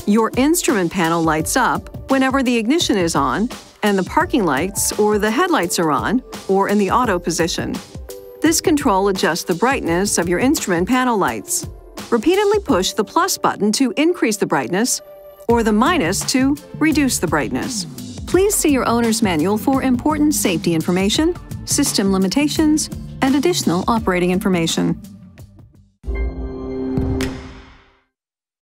Your instrument panel lights up whenever the ignition is on and the parking lights or the headlights are on or in the auto position. This control adjusts the brightness of your instrument panel lights. Repeatedly push the plus button to increase the brightness or the minus to reduce the brightness. Please see your owner's manual for important safety information, system limitations, and additional operating information.